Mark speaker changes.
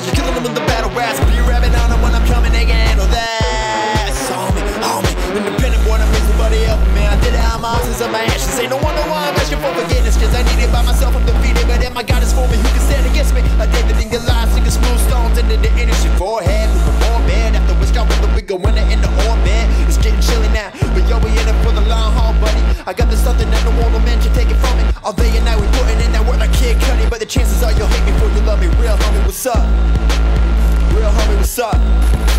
Speaker 1: just killing them with the battle raps. Be rapping on them when I'm coming, they can handle that. So homie, independent boy, I'm nobody help me. I did it on my houses and my ashes. Ain't no wonder why I'm asking for forgiveness, cause I need it by myself, I'm defeated. But then my God is for me, who can stand against me? I did the thing that lies, singing smooth stones into the industry forehead. Moving more bad after which got with the we go winner in the orbit. It's getting chilly now, but yo, we in it for the long haul, buddy. I got this something that no mortal man can take it from me. All day and night we putting in that work like Kid Cudi, but the chances are you'll hate me before you love me. Real homie, what's up? Real homie, what's up?